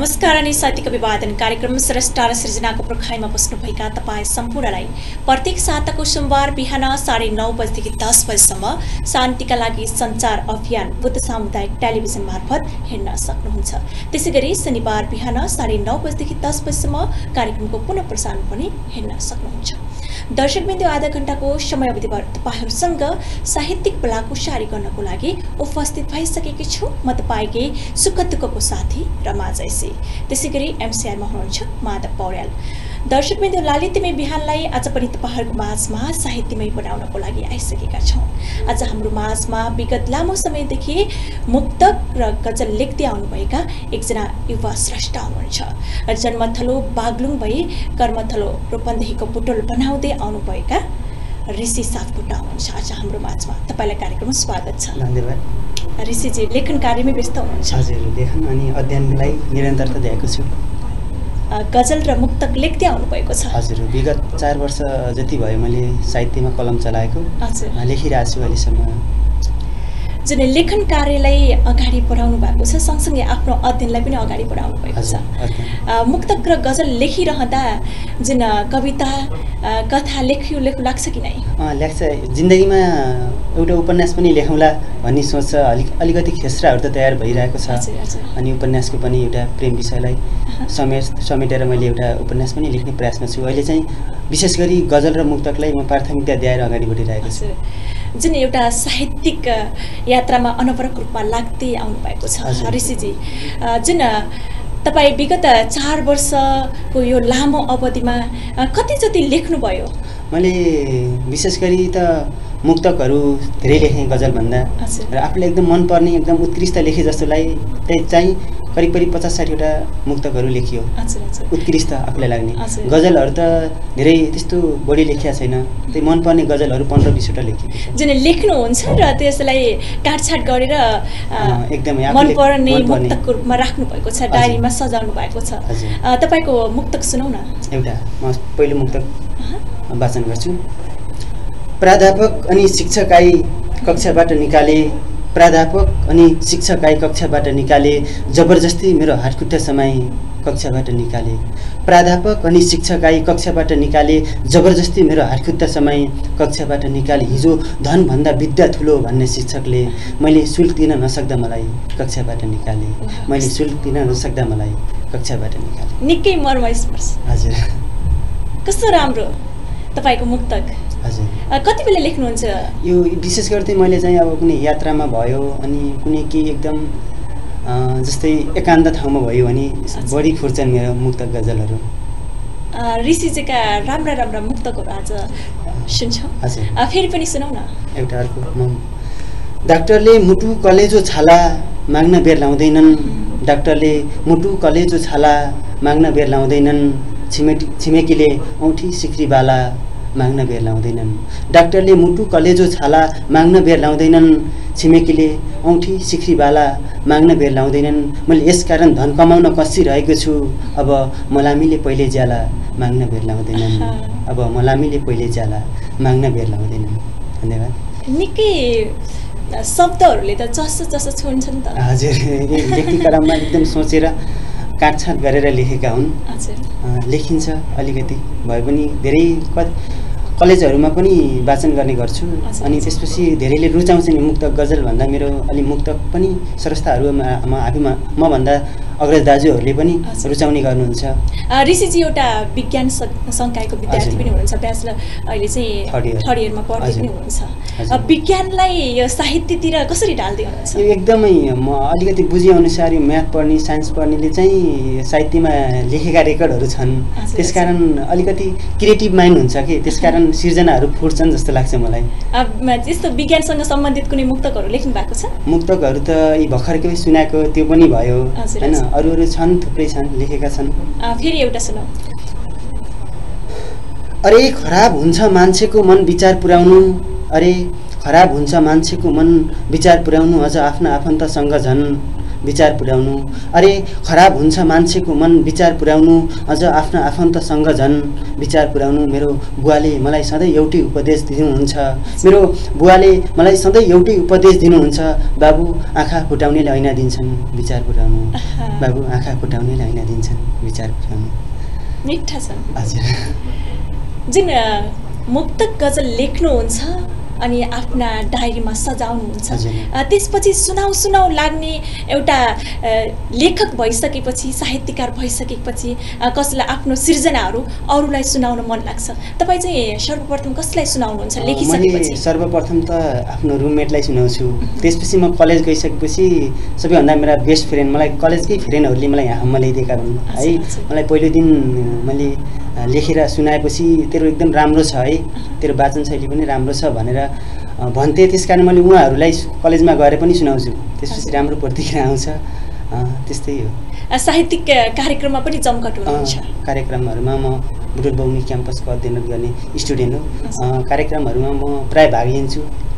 नमस्कार अनि साहित्यिक अभिवादन कार्यक्रम श्रेष्ठा र सृजनाको पर्खाइमा बस्नुभएका तपाईँ सम्पूर्णलाई प्रत्येक साताको सोमबार बिहान 9:30 बजेदेखि 10 बजेसम्म शान्तिका लागि सञ्चार अभियान बुद्ध सामुदायिक टेलिभिजन मार्फत हेर्न सक्नुहुन्छ। त्यसैगरी शनिबार बिहान 9:30 बजेदेखि 10 बजेसम्म कार्यक्रमको पुनः प्रसारण पनि हेर्न सक्नुहुन्छ। दर्शकबिन्दु आधा घण्टाको समय अवधिभर तपाईहरूसँग साहित्यिक बलाकुसारी गर्नको लागि उपस्थित भइसकेकी छु। म तपाईकै सुख दुःखको साथी रमा जैसी। त्यसैगरी एमसीआरमा हुनुहुन्छ माधव पौड्याल। दर्शकबिन्दु लालित्यमय बिहानलाई आज पनि तपाईहरूको माझमा साहित्यमय बनाउनको लागि आइसकेका छौँ। आज हाम्रो माझमा विगत लामो समयदेखि मुक्तक र गजल लेख्दै आउनुभएका एकजना युवा स्रष्टा हुनुहुन्छ। जन्मथलो बागलुङ भई कर्मथलो रूपन्देहीको बुटवल बनाउँदै आउनुभएका ऋषि सापकोटा हुनुहुन्छ आज हाम्रो माझमा। तपाईँलाई कार्यक्रममा स्वागत छ। धन्यवाद। ऋषिजी लेखन कार्यमै व्यस्त हुनुहुन्छ। हजुर, लेखन अनि अध्ययनलाई निरन्तरता दिएको छु। गजल र मुक्तक लेख्दै आउनुभएको छ। हजुर, विगत 4 वर्ष जति भयो मैले साहित्यमा कलम चलाएको। हजुर, लेखिरहेको छु अहिलेसम्म। जुन लेखन कार्यलाई अगाडि बढाउनु भएको छ सँगसँगै आफ्नो अध्ययनलाई पनि अगाडि बढाउनु भएको छ। मुक्तक र गजल लेखिरहँदा जुन कविता कथा लेख्नु लाग्छ कि नै? लाग्छ। जिन्दगीमा एउटा उपन्यास पनि लेखौँला भन्ने सोच छ। अलिकति खेस्राहरू त तयार भइरहेको छ। अनि उपन्यासको पनि एउटा प्रेम विषयलाई समेटेर मैले एउटा उपन्यास पनि लेख्ने प्रयासमा छु। अहिले चाहिँ विशेष गरी गजल र मुक्तकलाई म प्राथमिकता दिएर अगाडि बढिरहेको छु। जुन एउटा साहित्यिक यात्रामा अनवरत रूपमा लाग्दै आउनुभएको छ ऋषिजी। जुन तपाईँ विगत 4 वर्षको यो लामो अवधिमा कति जति लेख्नुभयो? मैले विशेष गरी त मुक्तकहरू धेरै लेखेँ गजलभन्दा। र आफूले एकदम मनपर्ने एकदम उत्कृष्ट लेखे जस्तोलाई चाहिँ करिब 50-60वटा मुक्तकहरू लेखियो। उत्कृष्ट आफूलाई लाग्ने। गजलहरू त धेरै त्यस्तो बढी लेखिया छैन। त्यही मनपर्ने गजलहरू 15-20वटा लेखेको छ। जुन लेख्नुहुन्छ र त्यसलाई काटछाट गरेर एकदमै मनपर्ने मुक्तकको रूपमा राख्नु भएको छ, डायरीमा सजाउनु भएको छ। तपाईँको मुक्तक सुनौ न। एउटा म पहिलो मुक्तक वाचन गर्छु। प्राध्यापक अनि शिक्षकलाई कक्षाबाट निकाले, प्राध्यापक अनि शिक्षकलाई कक्षाबाट निकाले, जबरजस्ती मेरो हातखुट्टा समाई कक्षाबाट निकाले। प्राध्यापक अनि शिक्षकलाई कक्षाबाट निकाले, जबरजस्ती मेरो हातखुट्टा समाई कक्षाबाट निकाले। हिजो धनभन्दा विद्या ठुलो भन्ने शिक्षकले मैले शुल्क दिन नसक्दा मलाई कक्षाबाट निकाले। मैले शुल्क दिन नसक्दा मलाई कक्षाबाट निकाले। निकै मर्मस्पर्श। हजुर, कस्तो राम्रो तपाईँको मुक्तक। हजुर, कति बेला लेख्नुहुन्छ यो? विशेष गरी चाहिँ मैले चाहिँ अब कुनै यात्रामा भयो अनि कुनै केही एकदम जस्तै एकान्त ठाउँमा भयो भने बढी फुर्छन् मेरो मुक्तक गजलहरू। ऋषिजीका राम्रा राम्रा मुक्तकहरू आज सुन्छौँ। हजुर, फेरि पनि सुनौ न एउटा अर्को। डाक्टरले मुटु कलेजो छाला माग्न बेर लाउँदैनन्। डाक्टरले मुटु कलेजो छाला माग्न बेर लाउँदैनन्। छिमेकीले औँठी सिक्री बाला माग्न बेर लाउँदैनन्। डाक्टरले मुटु कलेजो छाला माग्न बेर लाउँदैनन्। छिमेकीले औँठी सिक्री बाला माग्न बेर लाउँदैनन्। मैले यसकारण धन कमाउन कसिरहेको छु। अब मलामीले पहिले ज्याला माग्न बेर लाउँदैनन्। अब मलामीले पहिले ज्याला माग्न बेर लाउँदैनन्। धन्यवाद। निकै शब्दहरूले त जसो छुन्छ नि त। हजुर, व्यक्ति क्रममा एकदम सोचेर काटछाट गरेर लेखेका हुन्। लेखिन्छ अलिकति भए पनि धेरै कलेजहरूमा पनि वाचन गर्ने गर्छु। अनि त्यसपछि धेरैले रुचाउँछ नि मुक्तक गजल भन्दा। मेरो अलि मुक्तक पनि स्रष्टाहरूमा मभन्दा अग्रज दाजुहरूले पनि रुचाउने गर्नुहुन्छ। ऋषिजी एउटा विज्ञान संकायको विद्यार्थी पनि हुनुहुन्छ। ब्याचलर अहिले चाहिँ थर्ड इयरमा पढ्दै पनि हुनुहुन्छ। विज्ञानलाई यो साहित्यतिर कसरी ढाल्दै हुनुहुन्छ? यो एकदमै म अलिकति बुझेअनुसार यो म्याथ पढ्ने साइन्स पढ्नेले चाहिँ साहित्यमा लेखेका रेकर्डहरू छन्। त्यसकारण अलिकति क्रिएटिभ माइन्ड हुन्छ कि त्यसकारण सिर्जनाहरू फुट्छन् जस्तो लाग्छ मलाई। त्यस्तो विज्ञानसँग सम्बन्धित कुनै मुक्तकहरू लेख्नु भएको छ? मुक्तकहरू त यी भर्खरकै सुनाएको त्यो पनि भयो हैन। अरू छन्, थुप्रै छन्, लेखेका छन्। फेरि एउटा सुनाऊ। अरे खराब हुन्छ मान्छेको मन विचार पुर्याउनु। अरे खराब हुन्छ मान्छेको मन विचार पुर्याउनु। अझ आफ्ना आफन्तसँग झन् विचार पुर्याउनु, अरे खराब हुन्छ मान्छेको मन विचार पुर्याउनु, अझ आफ्ना आफन्तसँग झन् विचार पुर्याउनु। मेरो बुवाले मलाई सधैँ एउटै उपदेश दिनुहुन्छ, मेरो बुवाले मलाई सधैँ एउटै उपदेश दिनुहुन्छ, बाबु आँखा फुटाउनेले ऐना दिन्छन् विचार पुर्याउनु, बाबु आँखा फुटाउनेले ऐना दिन्छन् विचार पुर्याउनु। मिठा छन् हजुर। जुन मुक्तक गजल लेख्नुहुन्छ अनि आफ्ना डायरीमा सजाउनुहुन्छ, त्यसपछि सुनाउ लाग्ने एउटा लेखक भइसकेपछि, साहित्यकार भइसकेपछि कसैलाई आफ्नो सृजनाहरू अरूलाई सुनाउन मन लाग्छ। तपाईँ चाहिँ सर्वप्रथम कसलाई सुनाउनुहुन्छ लेखिसकेपछि? सर्वप्रथम त आफ्नो रुममेटलाई सुनाउँछु, त्यसपछि म कलेज गइसकेपछि सबैभन्दा मेरा बेस्ट फ्रेन्ड, मलाई कलेजकै फ्रेन्डहरूले मलाई यहाँ ल्याइदिएका हुन् है। मलाई पहिलो दिन मैले लेखेर सुनाएपछि तेरो एकदम राम्रो छ है, तेरो वाचन शैली पनि राम्रो छ भनेर भन्थे। त्यसकारण मैले उहाँहरूलाई कलेजमा गएर पनि सुनाउँछु, त्यसपछि राम्रो प्रतिक्रिया आउँछ। त्यस्तै हो। साहित्यिक कार्यक्रममा पनि जमघट हुन्छ? कार्यक्रमहरूमा म बुटवल बौनी क्याम्पसको अध्ययन गर्ने स्टुडेन्ट हो, कार्यक्रमहरूमा म प्राय भाग लिन्छु।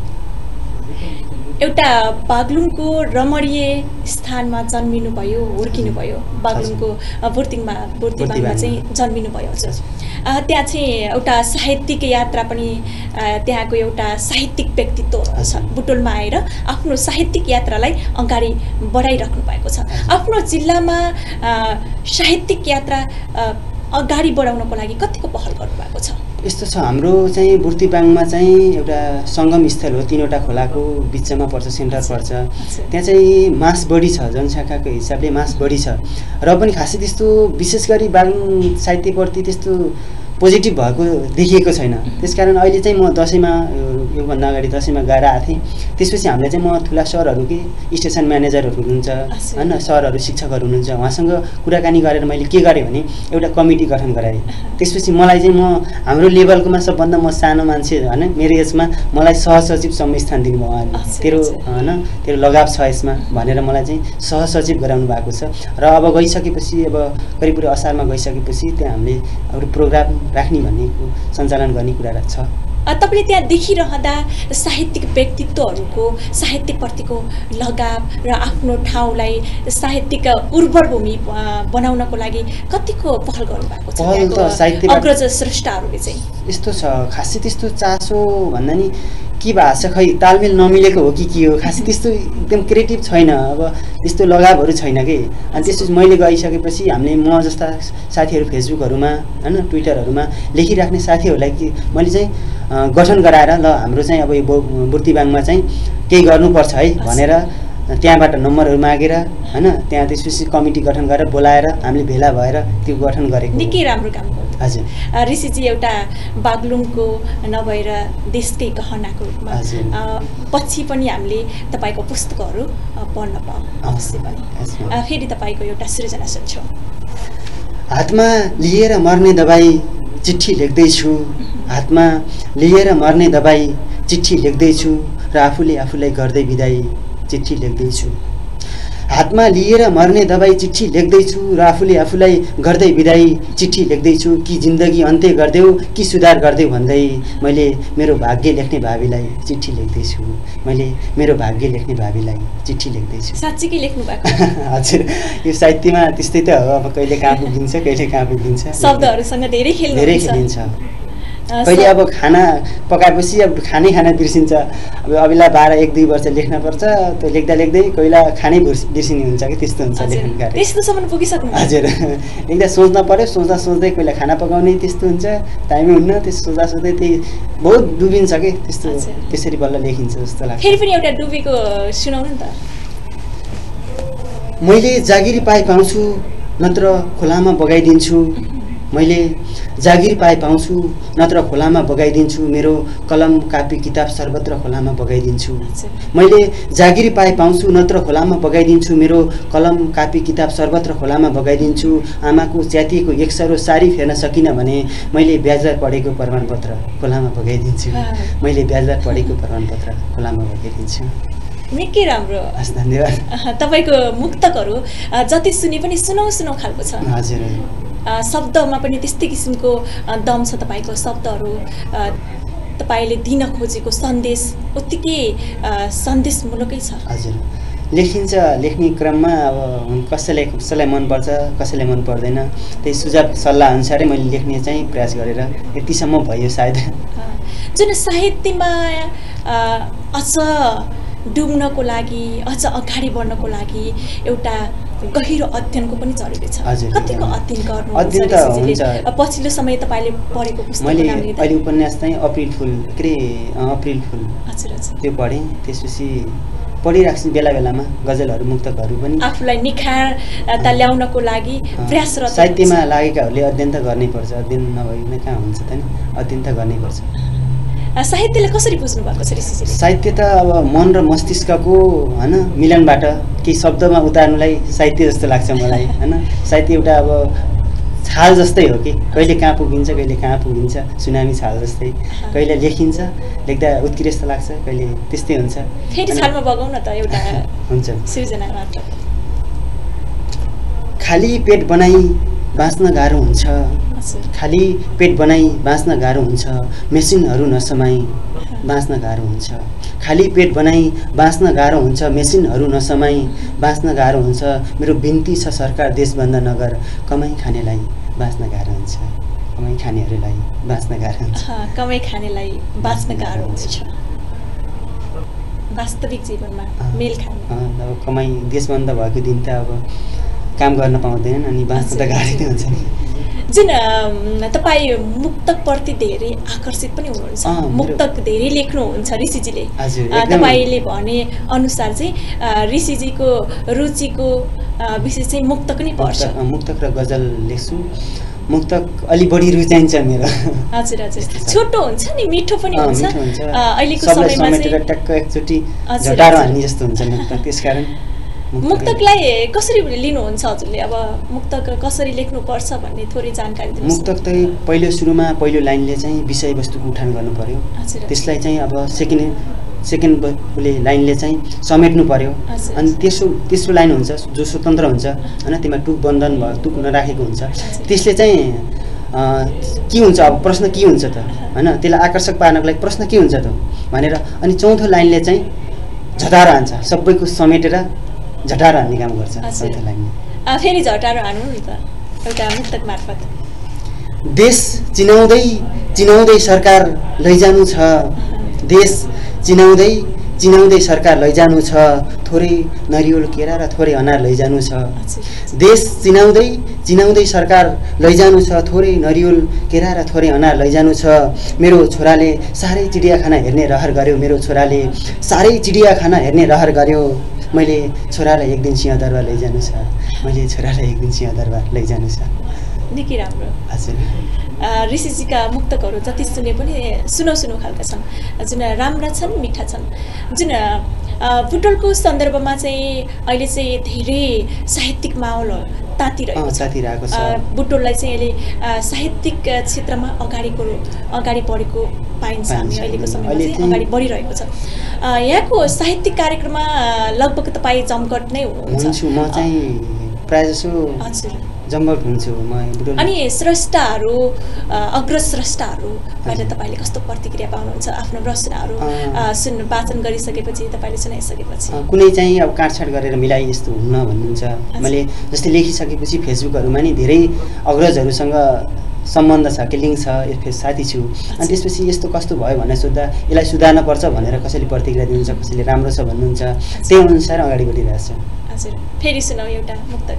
एउटा बागलुङको रमणीय स्थानमा जन्मिनुभयो, हुर्किनुभयो, बागलुङको बुर्तिबाङमा चाहिँ जन्मिनुभयो हजुर। त्यहाँ चाहिँ एउटा साहित्यिक यात्रा पनि, त्यहाँको एउटा साहित्यिक व्यक्तित्व छ, बुटवलमा आएर आफ्नो साहित्यिक यात्रालाई अगाडि बढाइराख्नु भएको छ। आफ्नो जिल्लामा साहित्यिक यात्रा अगाडि बढाउनको लागि कतिको पहल गर्नुभएको छ? यस्तो छ, हाम्रो चाहिँ बुर्तिबाङमा चाहिँ एउटा सङ्गम स्थल हो, 3वटा खोलाको बिचमा पर्छ, सेन्टर पर्छ। त्यहाँ चाहिँ मास बढी छ, जनसङ्ख्याको हिसाबले मास बढी छ, र पनि खासै त्यस्तो विशेष गरी बागलुङ साहित्यप्रति त्यस्तो पोजिटिभ भएको देखिएको छैन। त्यसकारण अहिले चाहिँ म दसैँमा, योभन्दा अगाडि दसैँमा गएर आएको थिएँ। त्यसपछि हामीले चाहिँ म ठुला सरहरूकै स्टेसन म्यानेजरहरू हुनुहुन्छ होइन, सरहरू शिक्षकहरू हुनुहुन्छ, उहाँसँग कुराकानी गरेर मैले के गरेँ भने एउटा कमिटी गठन गराएँ। त्यसपछि मलाई चाहिँ हाम्रो लेभलकोमा सबभन्दा म सानो मान्छे होइन, मेरो एजमा मलाई सहसचिवसम्म स्थान दिनुभयो उहाँले। तेरो होइन तेरो लगाव छ यसमा भनेर मलाई चाहिँ सहसचिव गराउनु भएको छ। र अब गइसकेपछि, अब करिब असारमा गइसकेपछि त्यहाँ हामीले एउटा प्रोग्राम राख्ने भन्ने सञ्चालन गर्ने कुरा छ। तपाईले त्यहाँ देखिरहँदा साहित्यिक व्यक्तित्वहरूको साहित्यप्रतिको लगाव र आफ्नो ठाउँलाई साहित्यिक उर्वर भूमि बनाउनको लागि कतिको पहल गर्नुभएको छ अग्रज स्रष्टाहरूले चाहिँ? यस्तो छ, खासै त्यस्तो चासो भन्दा नि के भएको छ, खै तालमेल नमिलेको हो कि के हो, खासै त्यस्तो एकदम क्रिएटिभ छैन, अब त्यस्तो लगावहरू छैन कि। अनि त्यसपछि मैले गइसकेपछि हामीले म जस्ता साथीहरू फेसबुकहरूमा होइन ट्विटरहरूमा लेखिराख्ने साथीहरूलाई कि मैले चाहिँ गठन गराएर ल हाम्रो चाहिँ अब यो बुर्तिबाङमा चाहिँ केही गर्नुपर्छ है भनेर त्यहाँबाट नम्बरहरू मागेर होइन, त्यहाँ त्यसपछि कमिटी गठन गरेर बोलाएर हामीले भेला भएर त्यो गठन गरेको। निकै राम्रो काम गर्नु हजुर। ऋषिजी एउटा बागलुङको नभएर देशकै गहनाको रूपमा पछि पनि हामीले तपाईँको पुस्तकहरू पढ्न पाऊँ अवश्य पनि। फेरि तपाईँको एउटा सृजना सुन्छौँ। हातमा लिएर मर्ने दबाई चिठी लेख्दैछु, हातमा लिएर मर्ने दबाई चिठी लेख्दैछु, र आफूलाई गर्दै बिदाई चिठी लेख्दैछु। हातमा लिएर मर्ने दबाई चिठी लेख्दैछु, र आफूलाई गर्दै बिदाई चिठी लेख्दैछु। कि जिन्दगी अन्त्य गरिदेऊ कि सुधार गरिदेऊ भन्दै मैले मेरो भाग्य लेख्ने भावीलाई चिठी लेख्दैछु, मैले मेरो भाग्य लेख्ने भावीलाई चिठी लेख्दैछु। साँच्चीकै लेख्नु भएको? हजुर, यो साहित्यमा त्यस्तै त हो, अब कहिले कहाँ पुगिन्छ कहिले कहाँ पुगिन्छ, शब्दहरूसँग धेरै खेलिन्छ। कहिले अब खाना पकाएपछि अब खानै बिर्सिन्छ, अब अबेला 12-1-2 वर्ष लेख्नुपर्छ, त्यो लेख्दै कोहीला खानै बिर्सिने हुन्छ कि त्यस्तो हुन्छ लेखन कार्य। त्यस्तोसम्म पुगिसक्नु? हजुर, लेख्दा सोच्न पर्यो, सोच्दै कोहीला खाना पकाउने त्यस्तो हुन्छ, टाइमै हुन्न, त्यस्तो सोच्दै त्यही बहुत डुबिन्छ कि त्यस्तो, त्यसरी बल्ल लेखिन्छ जस्तो लाग्छ। फेरि पनि एउटा डुबेको सुनाउनु नि त। मैले जागिरी पाए पाउँछु नत्र खोलामा बगाइदिन्छु, मैले जागिर पाए पाउँछु नत्र खोलामा बगाइदिन्छु, मेरो कलम कापी किताब सर्वत्र खोलामा बगाइदिन्छु। मैले जागिर पाए पाउँछु नत्र खोलामा बगाइदिन्छु, मेरो कलम कापी किताब सर्वत्र खोलामा बगाइदिन्छु। आमाको च्यातिएको एक्सरो सारी फेर्न सकिनँ भने मैले ब्याचलर पढेको प्रमाणपत्र खोलामा बगाइदिन्छु, मैले ब्याचलर पढेको प्रमाणपत्र खोलामा बगाइदिन्छु। निकै राम्रो, धन्यवाद। तपाईँको मुक्तकहरू जति सुने पनि सुनाउ खालको छ। हजुर, शब्दमा पनि त्यस्तै किसिमको दम छ तपाईँको शब्दहरू। तपाईँले दिन खोजेको सन्देश उत्तिकै सन्देशमूलकै छ। हजुर, लेखिन्छ, लेख्ने क्रममा अब कसैलाई मनपर्छ, कसैलाई मन पर्दैन, त्यही सुझाव सल्लाह अनुसारै मैले लेख्ने चाहिँ प्रयास गरेर यतिसम्म भयो सायद। जुन साहित्यमा अझ डुब्नको लागि, अझ अगाडि बढ्नको लागि एउटा गहिरो अध्ययनको पनि जरुरी छ। कतिको अध्ययन गर्नु? अध्ययन त हुन्छ। पछिल्लो समय तपाईले पढेको पुस्तक मैले अहिले उपन्यास चाहिँ अप्रिल फुल त्यो पढेँ। त्यसपछि पढिराख्छु बेला बेलामा गजलहरू, मुक्तकहरू पनि। आफूलाई निखारता ल्याउनको लागि प्रयासरत। साहित्यमा लागेकाहरूले अध्ययन त गर्नैपर्छ, अध्ययन नभइकन कहाँ हुन्छ त नि, अध्ययन त गर्नैपर्छ। साहित्यले कसरी बुझ्नु भएको छ ऋषिजीले? साहित्य त अब मन र मस्तिष्कको हैन मिलनबाट केही शब्दमा उतार्नुलाई साहित्य जस्तो लाग्छ मलाई हैन। साहित्य एउटा अब छाल जस्तै हो कि कहिले कहाँ पुगिन्छ, कहिले कहाँ पुगिन्छ, सुनामी छाल जस्तै। कहिले लेखिन्छ, लेख्दा उत्कृष्ट लाग्छ, कहिले त्यस्तै हुन्छ। फेरि छालमा बगाउन त एउटा हुन्छ। सृजना मात्र। खाली पेट बनाई बाँच्न गाह्रो हुन्छ, खाली पेट बनाई बाँच्न गाह्रो हुन्छ, मेसिनहरू नसमाई बाँच्न गाह्रो हुन्छ। खाली पेट बनाई बाँच्न गाह्रो हुन्छ, मेसिनहरू नसमाई बाँच्न गाह्रो हुन्छ। मेरो बिन्ती छ सरकार देश बन्द नगर, कमाई खानेलाई बाँच्न गाह्रो हुन्छ, कमाई खानेहरूलाई बाँच्न गाह्रो हुन्छ। कमाई खानेलाई बाँच्न गाह्रो हुन्छ, वास्तविक जीवनमा मेल खाने। अब कमाई देश बन्द भएको दिन त अब काम गर्न पाउँदैनन् अनि बाँच्न त गाह्रै नै हुन्छ नि। जुन तपाईँ मुक्तकप्रति धेरै आकर्षित पनि हुनुहुन्छ, मुक्तक धेरै लेख्नुहुन्छ ऋषिजीले। तपाईँले भने अनुसार चाहिँ ऋषिजीको रुचिको विशेष चाहिँ मुक्तक नै पर्छ। मुक्तक र गजल लेख्छु। मुक्तक अलि बढी रुचाइन्छ मेरो। हजुर हजुर, छोटो हुन्छ नि, मिठो पनि हुन्छ। अहिलेको समयमा चाहिँ टक्क एकचोटि झटारो हान्ने जस्तो हुन्छ मुक्तक, त्यसकारण मुक्तकलाई कसरी लिनुहुन्छ हजुरले? अब मुक्तक कसरी लेख्नुपर्छ भन्ने थोरै जानकारी दिनुहोस्। मुक्तक चाहिँ पहिलो लाइनले चाहिँ विषयवस्तुको उठान गर्नु पर्यो, त्यसलाई चाहिँ अब सेकेन्ड लाइनले चाहिँ समेट्नु पर्यो, अनि तेस्रो लाइन हुन्छ जो स्वतन्त्र हुन्छ हैन, त्यसमा टुक बन्धन भयो, टुक नराखेको हुन्छ। त्यसले चाहिँ के हुन्छ, अब प्रश्न के हुन्छ त हैन, त्यसलाई आकर्षक पार्नको लागि प्रश्न के हुन्छ त भनेर, अनि चौथो लाइनले चाहिँ झटारो हान्छ, सबैको समेटेर झटारो हान्ने काम गर्छ। चौथो लाइनले फेरि झटारो हान्नु नि त एउटा मुक्तक मार्फत। देश चिनाउँदै चिनाउँदै सरकार लैजानु छ, देश चिनाउँदै चिनाउँदै सरकार लैजानु छ, थोरै नरिवल केरा र थोरै अनार लैजानु छ। देश चिनाउँदै चिनाउँदै सरकार लैजानु छ, थोरै नरिवल केरा र थोरै अनार लैजानु छ। मेरो छोराले साह्रै चिडियाखाना हेर्ने रहर गर्यो, मेरो छोराले साह्रै चिडियाखाना हेर्ने रहर गर्यो। मैले छोरालाई एक दिन सिंहदरबार लैजानु छ, मैले छोरालाई एक दिन सिंहदरबार लैजानु छ। निकै राम्रो। हजुर, ऋषिजीका मुक्तकहरू जति सुने पनि सुनौ खालका छन्, जुन राम्रा छन्, मिठा छन्। जुन बुटवलको सन्दर्भमा चाहिँ अहिले चाहिँ धेरै साहित्यिक माहौल तातिरहेको छ। बुटवललाई चाहिँ अहिले साहित्यिक क्षेत्रमा अगाडि बढेको पाइन्छ। हामी अहिलेको समयमा चाहिँ अगाडि बढिरहेको छ। यहाँको साहित्यिक कार्यक्रममा लगभग तपाईँ जमघट नै हुनुहुन्छ। म चाहिँ प्रायः जसो जमघट हुन्छु म। अनि स्रष्टाहरू, अग्रस्रष्टाहरूबाट तपाईँले कस्तो प्रतिक्रिया पाउनुहुन्छ? आफ्नो रचनाहरू वाचन गरिसकेपछि, तपाईँले सुनाइसकेपछि कुनै चाहिँ अब काटछाट गरेर मिलाइ यस्तो हुन्न भन्नुहुन्छ। मैले जस्तै लेखिसकेपछि फेसबुकहरूमा नि धेरै अग्रजहरूसँग सम्बन्ध छ, कि लिङ्क छ, साथी छु, अनि त्यसपछि यस्तो कस्तो भयो भनेर सोद्धा यसलाई सुधार्न पर्छ भनेर कसैले प्रतिक्रिया दिनुहुन्छ, कसैले राम्रो छ भन्नुहुन्छ, त्यही अनुसार अगाडि बढिरहेछ। हजुर, फेरि सुनाऊ एउटा मुक्तक।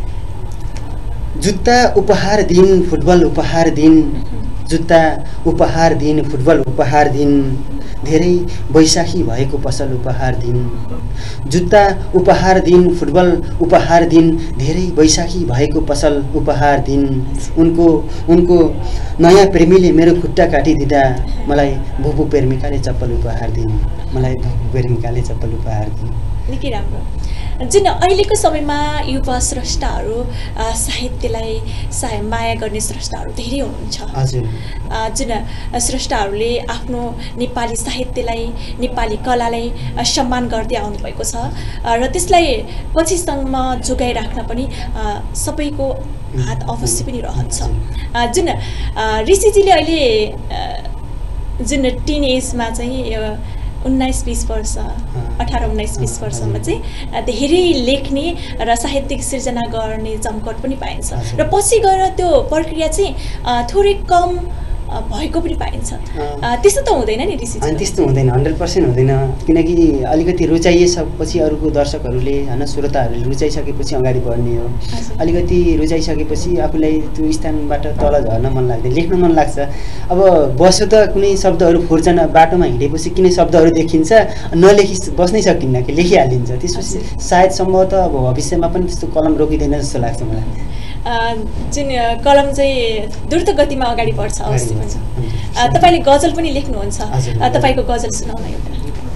जुत्ता उपहार दिन, फुटबल उपहार दिन, जुत्ता उपहार दिन, फुटबल उपहार दिन, धेरै बैशाखी भएको पसल उपहार दिन। जुत्ता उपहार दिन, फुटबल उपहार दिन, धेरै बैशाखी भएको पसल उपहार दिन। उनको नयाँ प्रेमीले मेरो खुट्टा काटिदिँदा मलाई भुपु प्रेमिकाले चप्पल उपहार दिन, मलाई भुपु प्रेमिकाले चप्पल उपहार दिन। निकै राम्रो। जुन अहिलेको समयमा युवा स्रष्टाहरू, साहित्यलाई माया गर्ने स्रष्टाहरू धेरै हुनुहुन्छ। हजुर, जुन स्रष्टाहरूले आफ्नो नेपाली साहित्यलाई, नेपाली कलालाई सम्मान गर्दै आउनुभएको छ र त्यसलाई पछिसम्म जोगाइराख्न पनि सबैको हात अवश्य पनि रहन्छ। जुन ऋषिजीले अहिले जुन टिन एजमा चाहिँ 19-20 वर्ष 18-19-20 वर्षमा चाहिँ धेरै लेख्ने र साहित्यिक सिर्जना गर्ने जमघट पनि पाइन्छ र पछि गएर त्यो प्रक्रिया चाहिँ थोरै कम भएको पनि पाइन्छ। त्यस्तो त हुँदैन नि ऋषि? अनि त्यस्तो हुँदैन, 100% हुँदैन, किनकि अलिकति रुचाइसकेपछि अरूको दर्शकहरूले होइन श्रोताहरूले रुचाइसकेपछि अगाडि बढ्ने हो। अलिकति रुचाइसकेपछि आफूलाई त्यो स्थानबाट तल झर्न मन लाग्दैन, लेख्न मन लाग्छ। अब बस्यो त कुनै शब्दहरू फुर्छन्, बाटोमा हिँडेपछि कुनै शब्दहरू देखिन्छ, नलेखी बस्नै सकिन्न कि लेखिहालिन्छ। त्यसपछि सायद सम्भवतः अब भविष्यमा पनि त्यस्तो कलम रोकिँदैन जस्तो लाग्छ मलाई। जुन कलम चाहिँ द्रुत गतिमा अगाडि बढ्छ अवश्य पनि। तपाईँले गजल पनि लेख्नुहुन्छ, तपाईँको गजल सुनाउन एउटा।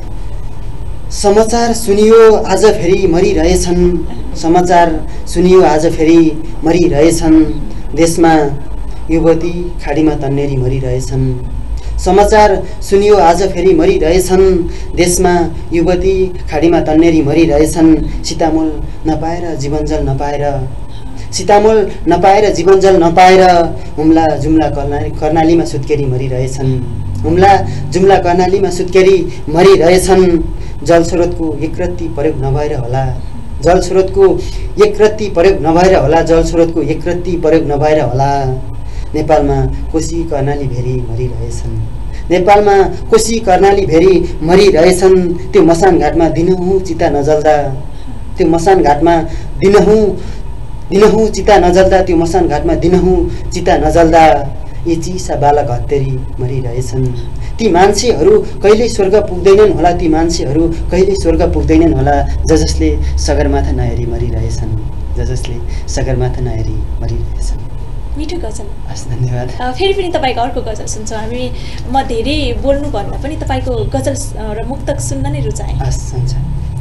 समाचार सुनियो आज फेरि मरिरहेछन्, समाचार सुनियो आज फेरि मरिरहेछन्, देशमा युवती खाडीमा तन्नेरी मरिरहेछन्। समाचार सुनियो आज फेरि मरिरहेछन्, देशमा युवती खाडीमा तन्नेरी मरिरहेछन्। सीतामूल नपाएर जीवनजल नपाएर, सीतामूल नपाएर जीवनजल नपाएर, हुम्ला जुम्ला कर्णालीमा सुत्केरी मरिरहेछन्, हुम्ला जुम्ला कर्णालीमा सुत्केरी मरिरहेछन्। जलस्रोतको एकरत्ती प्रयोग नभएर होला, जलस्रोतको एकरत्ती प्रयोग नभएर होला, जलस्रोतको एकरत्ती प्रयोग नभएर होला। नेपालमा कोशी कर्णाली भेरी मरिरहेछन्, नेपालमा कोशी कर्णाली भेरी मरिरहेछन्। त्यो मसान घाटमा दिनहुँ चिता नजल्दा, त्यो मसान घाटमा दिनहुँ चिता नजल्दा, त्यो मसान घाटमा दिनहुँ चिता नजल्दा। यी चिसा बालक हत्तेरी मरिरहेछन्। ती मान्छेहरू कहिले स्वर्ग पुग्दैनन् होला, ती मान्छेहरू कहिले स्वर्ग पुग्दैनन् होला, जसले सगरमाथा नहेरी मरिरहेछन्, जसले सगरमाथा नहेरी मरिरहेछन्। मिठो गजल। हस्, धन्यवाद। फेरि पनि तपाईँको अर्को गजल सुन्छौँ हामी। म धेरै बोल्नुभन्दा पनि तपाईँको गजल र मुक्तक सुन्न नै रुचाएँ। हस्, हुन्छ।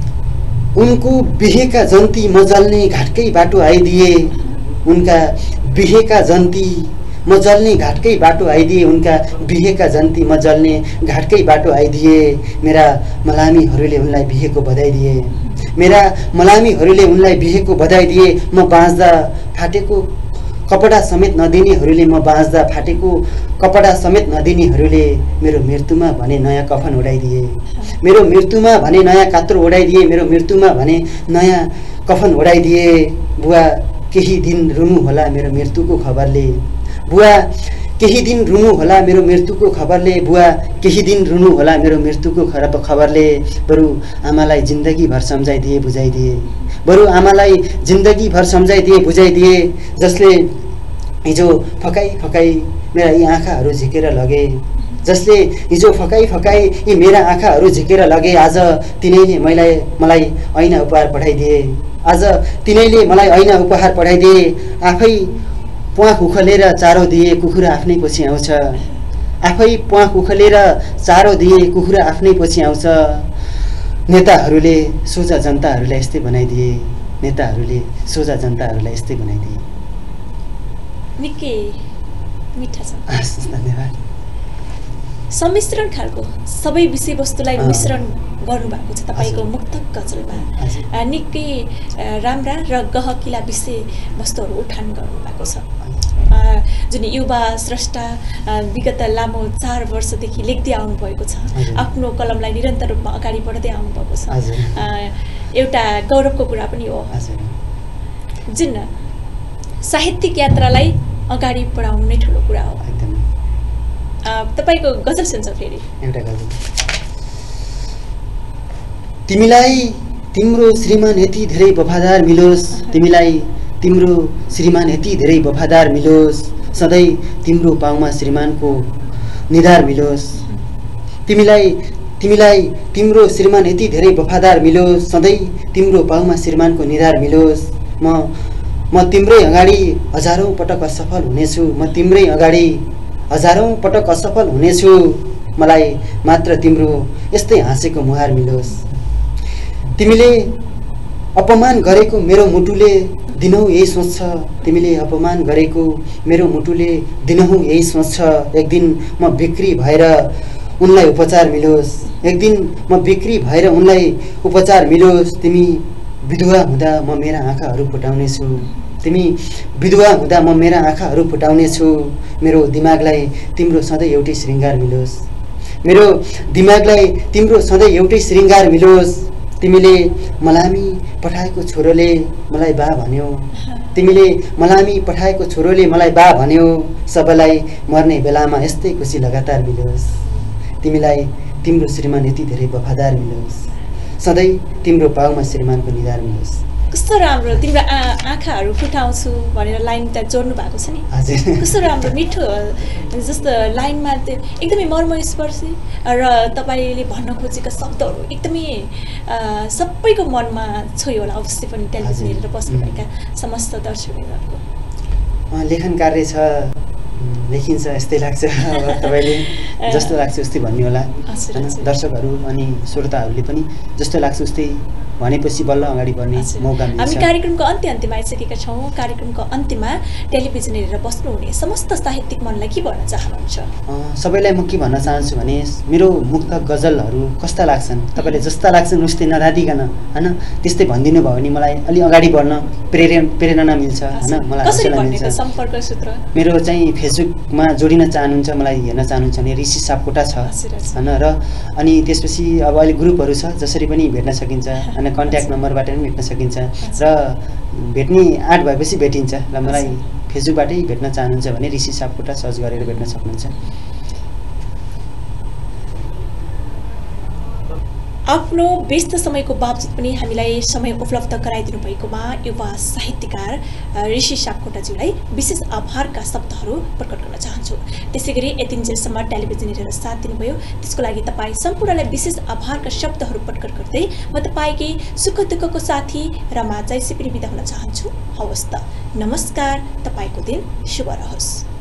उनको बिहेका जन्ती म जल्ने घाटकै बाटो आइदिए, उनका बिहेका जन्ती म जल्ने घाटकै बाटो आइदिए, उनका बिहेका जन्ती म जल्ने घाटकै बाटो आइदिए। मेरा मलामीहरूले उनलाई बिहेको बधाई दिए, मेरा मलामीहरूले उनलाई बिहेको बधाई दिए। म बाँच्दा फाटेको कपडा समेत नदिनेहरूले, म बाँच्दा फाटेको कपडा समेत नदिनेहरूले मेरो मृत्युमा भने नयाँ कफन उडाइदिए, मेरो मृत्युमा भने नयाँ कात्रो उडाइदिए, मेरो मृत्युमा भने नयाँ कफन उडाइदिए। बुवा केही दिन रुनु होला मेरो मृत्युको खबरले, बुवा केही दिन रुनु होला मेरो मृत्युको खबरले, बुवा केही दिन रुनु होला मेरो मृत्युको खबरले। बरु आमालाई जिन्दगीभर सम्झाइदिए बुझाइदिए, बरु आमालाई जिन्दगीभर सम्झाइदिए बुझाइदिए। जसले हिजो फकाई फकाई मेरा यी आँखाहरू झिकेर लगे, जसले हिजो फकाई फकाई यी मेरा आँखाहरू झिकेर लगे। आज तिनैले मलाई ऐना उपहार पठाइदिए, आज तिनैले मलाई ऐना उपहार पठाइदिए। आफै प्वाख उखलेर चारो दिए कुखुरा आफ्नै पछि आउँछ, आफै प्वाख उखलेर चारो दिए कुखुरा आफ्नै पछि आउँछ। नेताहरूले सोझा जनताहरूलाई यस्तै बनाइदिए, नेताहरूले सोझा जनताहरूलाई यस्तै बनाइदिए। निकै मिठा छ। धन्यवाद। सम्मिश्रण खालको सबै विषयवस्तुलाई मिश्रण गर्नुभएको छ तपाईँको मुक्तक गजलमा। निकै राम्रा र गहकिला विषयवस्तुहरू उठान गर्नुभएको छ। जुन युवा स्रष्टा विगत लामो 4 वर्षदेखि लेख्दै आउनुभएको छ, आफ्नो कलमलाई निरन्तर रूपमा अगाडि बढ्दै आउनुभएको छ। एउटा गौरवको कुरा पनि हो। जुन साहित्यिक यात्रालाई अगाडि बढाउनु नै ठुलो कुरा हो। तपाईँको गजल सुन्छ फेरि एउटा गजल। तिमीलाई तिम्रो श्रीमान यति धेरै वफादार मिलोस्, तिमीलाई तिम्रो श्रीमान यति धेरै वफादार मिलोस्, सधैँ तिम्रो पाउमा श्रीमानको निधार मिलोस्। तिमीलाई तिम्रो श्रीमान यति धेरै वफादार मिलोस्, सधैँ तिम्रो पाउमा श्रीमानको निधार मिलोस्। म तिम्रै अगाडि हजारौँ पटक असफल हुनेछु, म तिम्रै अगाडि हजारौँ पटक असफल हुनेछु। मलाई मात्र तिम्रो यस्तै हाँसेको मुहार मिलोस्। तिमीले अपमान गरेको मेरो मुटुले दिनहुँ यही सोच्छ, तिमीले अपमान गरेको मेरो मुटुले दिनहुँ यही सोच्छ। एक दिन म बिक्री भएर उनलाई उपचार मिलोस्, एक दिन म बिक्री भएर उनलाई उपचार मिलोस्। तिमी विधवा हुँदा म मेरा आँखाहरू फुटाउनेछु, तिमी विधवा हुँदा म मेरा आँखाहरू फुटाउनेछु। मेरो दिमागलाई तिम्रो सधैँ एउटै श्रृङ्गार मिलोस्, मेरो दिमागलाई तिम्रो सधैँ एउटै श्रृङ्गार मिलोस्। तिमीले मलामी पठाएको छोरोले मलाई बा भन्यो। तिमीले मलामी पठाएको छोरोले मलाई बा भन्यो। सबैलाई मर्ने बेलामा यस्तै खुसी लगातार मिलोस्। तिमीलाई तिम्रो श्रीमान यति धेरै वफादार मिलोस्। सधैँ तिम्रो पाउमा श्रीमानको निधार मिलोस्। कस्तो राम्रो तिम्रो आँखाहरू फुटाउँछु भनेर लाइन त जोड्नु भएको छ नि। हजुर कस्तो राम्रो मिठो जस्तो लाइनमा त्यो एकदमै मर्मस्पर्शी र तपाईँले भन्न खोजेका शब्दहरू एकदमै सबैको मनमा छोयो होला अवश्य पनि टेलिभिजन हेरेर बस्नुभएका समस्त दर्शकहरूको। लेखन कार्य छ, लेखिन्छ यस्तै लाग्छ। अब तपाईँले जस्तो लाग्छ उस्तै भन्नु होला हैन। दर्शकहरू अनि श्रोताहरूले पनि जस्तो लाग्छ उस्तै भनेपछि बल्ल अगाडि बढ्ने मौका मिल्छ। हामी कार्यक्रमको अन्त्यमा आइसकेका छौँ। कार्यक्रमको अन्त्यमा टेलिभिजन हेरेर बस्नुहुने समस्त साहित्यिक मनलाई के भन्न चाहनुहुन्छ? सबैलाई म के भन्न चाहन्छु भने मेरो मुक्त गजलहरू कस्ता लाग्छन्, तपाईँले जस्ता लाग्छन् उस्तै नराधिकन हैन त्यस्तै भनिदिनु भयो भने मलाई अलि अगाडि बढ्न प्रेरणा मिल्छ हैन। मलाई हौसला मिल्छ। सम्पर्क सूत्र मेरो चाहिँ फेसबुकमा जोडिन चाहनुहुन्छ, मलाई हेर्न चाहनुहुन्छ भने ऋषि सापकोटा छ हैन। र अनि त्यसपछि अब अहिले ग्रुपहरू छ जसरी पनि भेट्न सकिन्छ हैन। कन्ट्याक्ट नम्बरबाट पनि भेट्न सकिन्छ र भेट्ने आँट भएपछि भेटिन्छ। र मलाई फेसबुकबाटै भेट्न चाहनुहुन्छ भने ऋषि सापकोटा सर्च गरेर भेट्न सक्नुहुन्छ। आफ्नो व्यस्त समयको बावजुद पनि हामीलाई समय उपलब्ध गराइदिनु भएकोमा युवा साहित्यकार ऋषि सापकोटाज्यूलाई विशेष आभारका शब्दहरू प्रकट गर्न चाहन्छु। त्यसै गरी यतिन्जेलसम्म टेलिभिजन हेरेर साथ दिनुभयो त्यसको लागि तपाईँ सम्पूर्णलाई विशेष आभारका शब्दहरू प्रकट गर्दै म तपाईँकै सुख दुःखको साथी रमा जाइसी पनि बिदा हुन चाहन्छु। हवस् त, नमस्कार, तपाईँको दिन शुभ रहोस्।